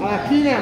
A la esquina.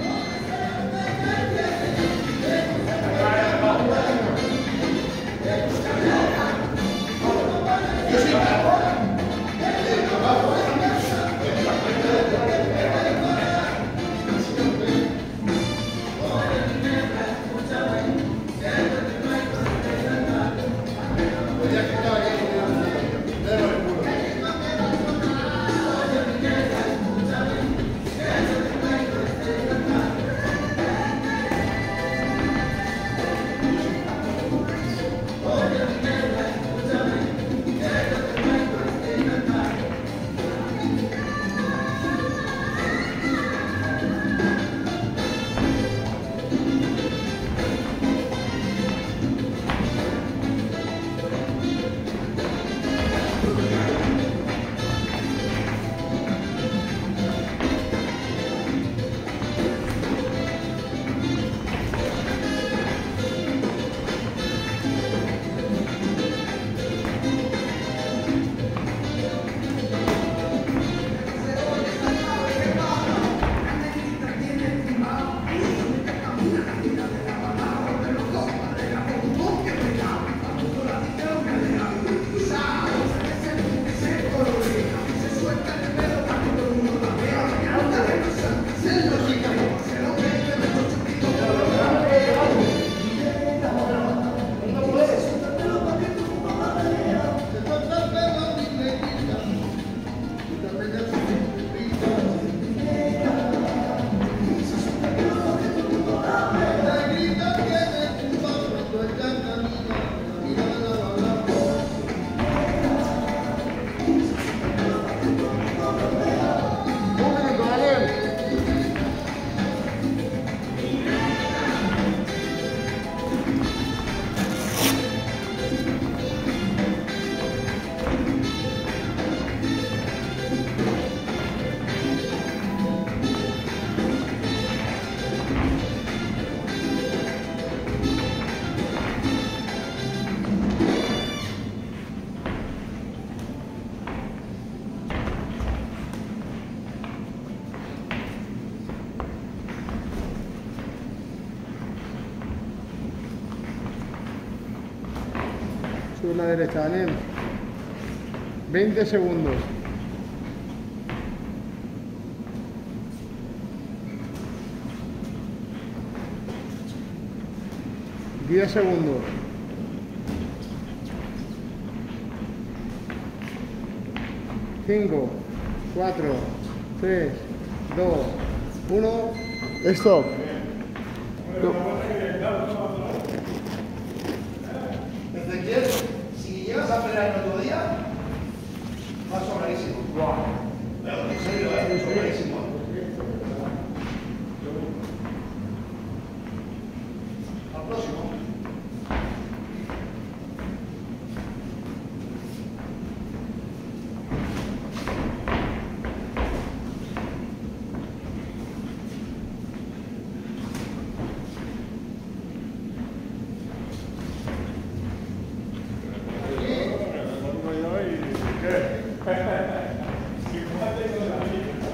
Sube la derecha, Daniel. 20 segundos. $10 segundos. 5, 4, 3, 2, 1. Stop. Ezequiel, si llegas a pelear el otro día, vas sobradísimo. Pero en serio, sobradísimo. Al próximo. ¿Qué?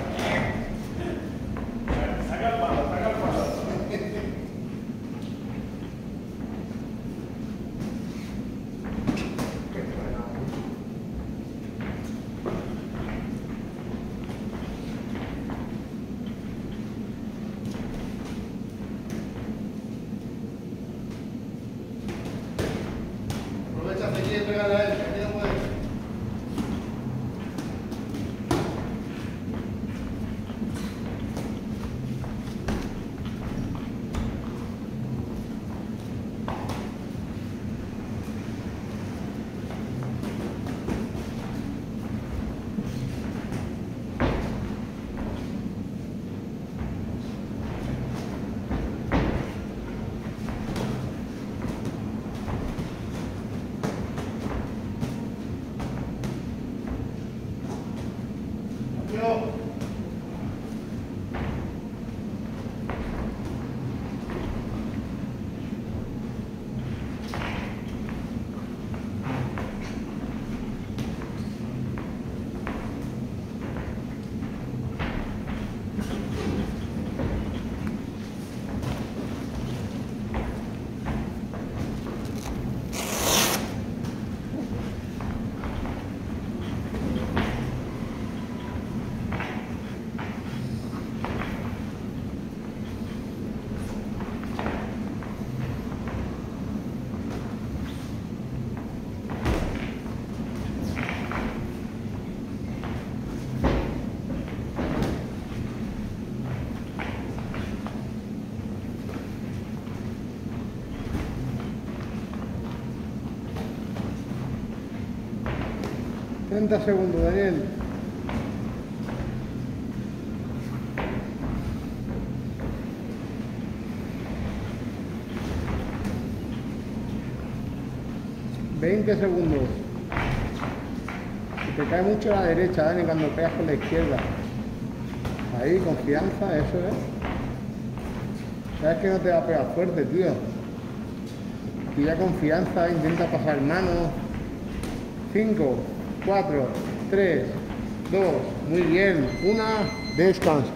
30 segundos, Daniel. $20 segundos. Si te cae mucho a la derecha, Dani, cuando pegas con la izquierda. Ahí, confianza, eso es. Sabes que no te va a pegar fuerte, tío. Pilla confianza, intenta pasar mano. 5, 4, 3, 2, muy bien. 1, descanso.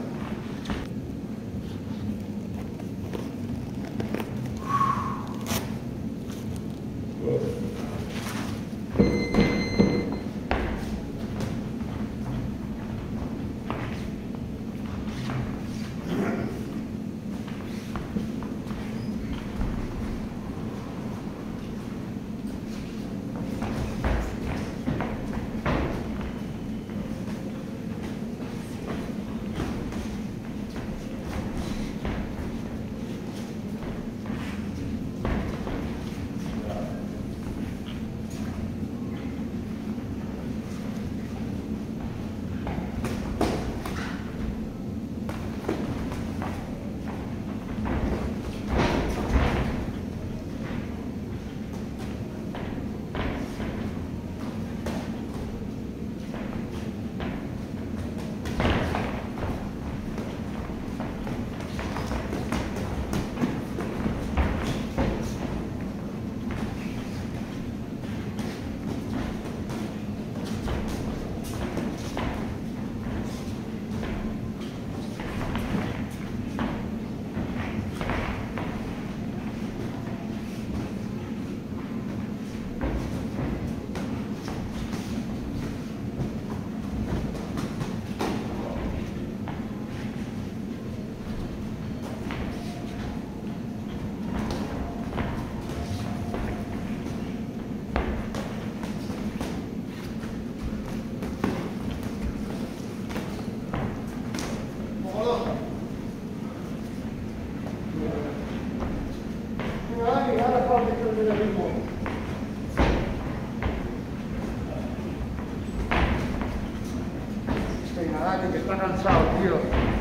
Dani, que está cansado, tío.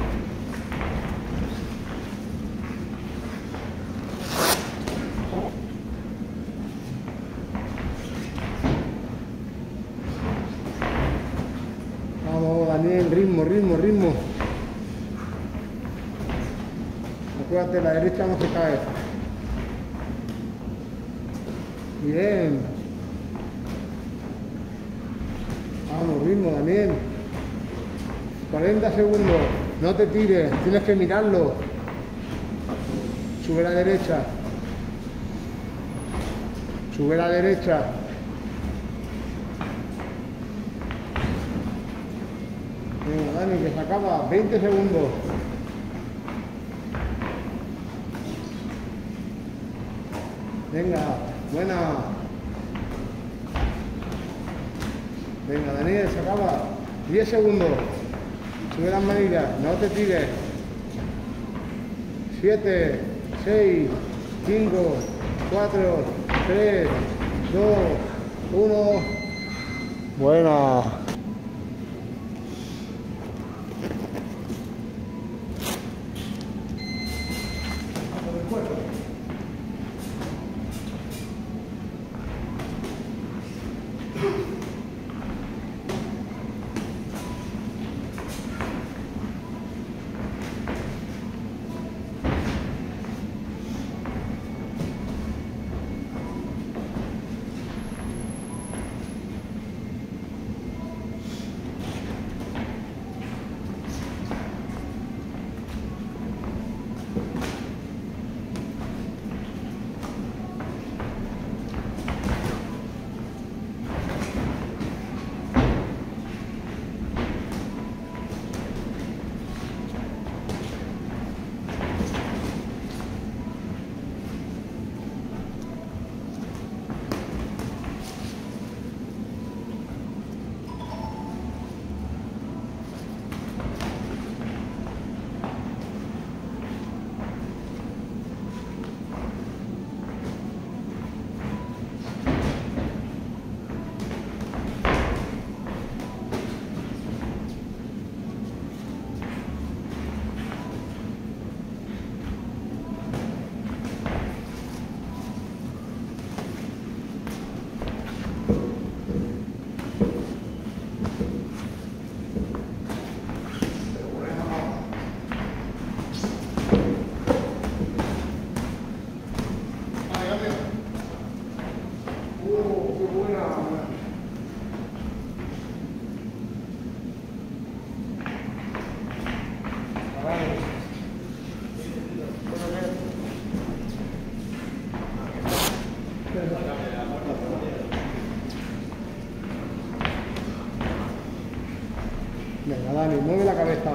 Vamos, Daniel, ritmo, ritmo, ritmo. Acuérdate, la derecha no se cae. Bien. Vamos, ritmo, Daniel. 40 segundos. No te tires, tienes que mirarlo. Sube a la derecha. Sube a la derecha. Venga, Dani, que se acaba. 20 segundos. Venga, buena. Venga, Daniel, se acaba. 10 segundos. Sube las manillas, no te tires. 7, 6, 5, 4, 3, 2, 1. Buena. Dani, mueve la cabeza.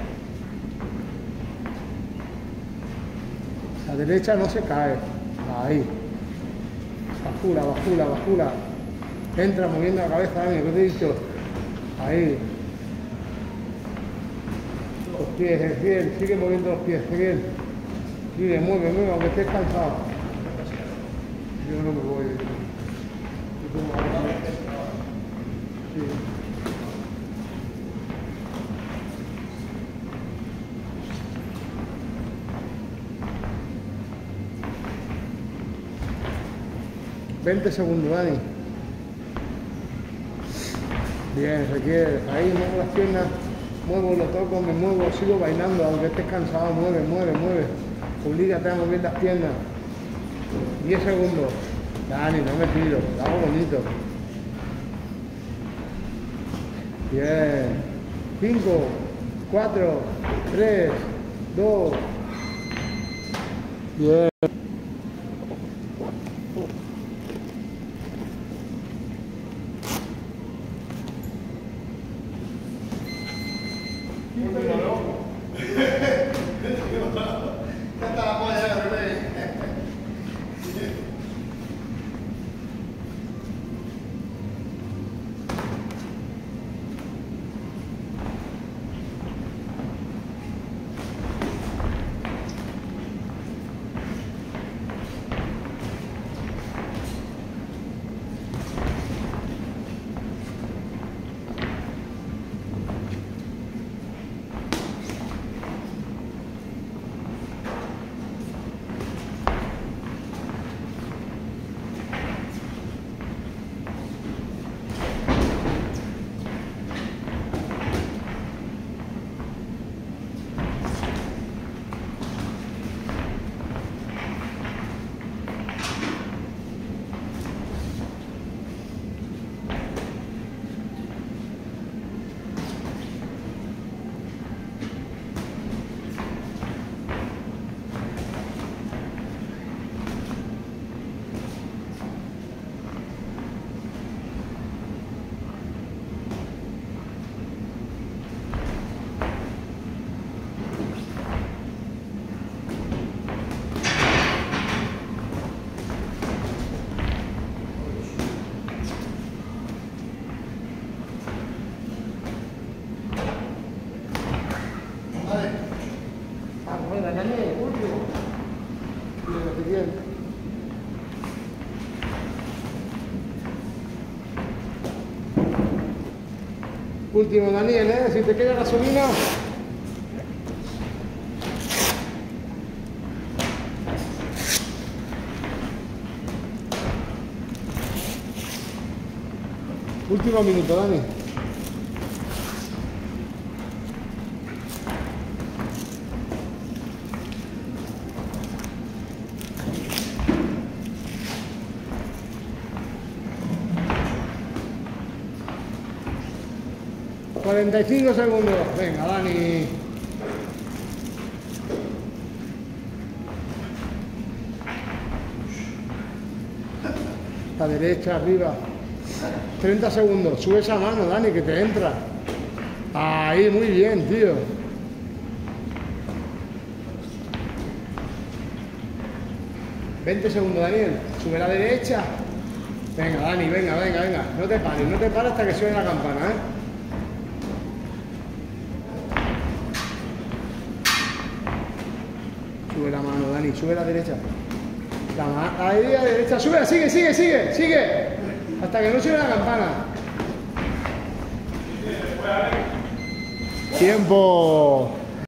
La derecha no se cae. Ahí. Bajula, bajula, bajula. Entra moviendo la cabeza, Dani, ¿qué te he dicho? Ahí. Los pies, Ezequiel, sigue moviendo los pies, Ezequiel. Sigue, mueve, mueve, aunque estés cansado. Yo no me voy. Sí. $20 segundos, Dani. Bien, Ezequiel. Ahí muevo las piernas, muevo, lo toco, me muevo, sigo bailando, aunque estés cansado, mueve, mueve, mueve. Oblígate a mover las piernas. 10 segundos. Dani, no me tiro, lo hago bonito. Bien. 5, 4, 3, 2. Bien. Último, Daniel, si te queda gasolina. Último minuto, Dani. $45 segundos. Venga, Dani. La derecha, arriba. 30 segundos. Sube esa mano, Dani, que te entra. Ahí, muy bien, tío. $20 segundos, Daniel. Sube la derecha. Venga, Dani, venga, venga, venga. No te pares, no te pares hasta que suene la campana, Sube la mano, Dani, sube la derecha. Ahí a la derecha, sube, sigue, sigue, sigue, sigue. Hasta que no suene la campana. Tiempo.